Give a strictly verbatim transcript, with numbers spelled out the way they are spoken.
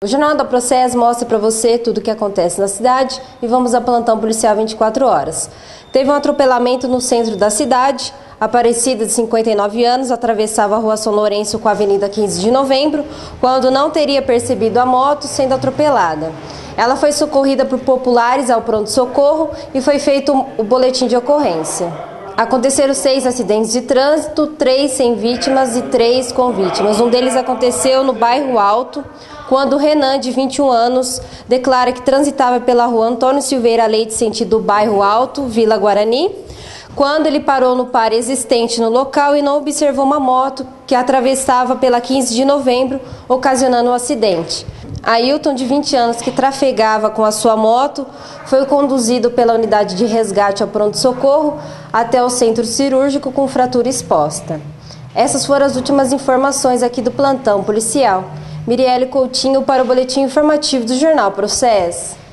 O Jornal da Processo mostra para você tudo o que acontece na cidade e vamos a plantão policial vinte e quatro horas. Teve um atropelamento no centro da cidade. Aparecida, de cinquenta e nove anos, atravessava a rua São Lourenço com a Avenida quinze de Novembro, quando não teria percebido a moto sendo atropelada. Ela foi socorrida por populares ao pronto-socorro e foi feito o boletim de ocorrência. Aconteceram seis acidentes de trânsito, três sem vítimas e três com vítimas. Um deles aconteceu no bairro Alto, quando o Renan, de vinte e um anos, declara que transitava pela rua Antônio Silveira Leite, sentido bairro Alto, Vila Guarani, quando ele parou no par existente no local e não observou uma moto que atravessava pela quinze de novembro, ocasionando o um acidente. Ailton, de vinte anos, que trafegava com a sua moto, foi conduzido pela unidade de resgate ao pronto-socorro até o centro cirúrgico com fratura exposta. Essas foram as últimas informações aqui do plantão policial. Mirielle Coutinho para o boletim informativo do Jornal Processo.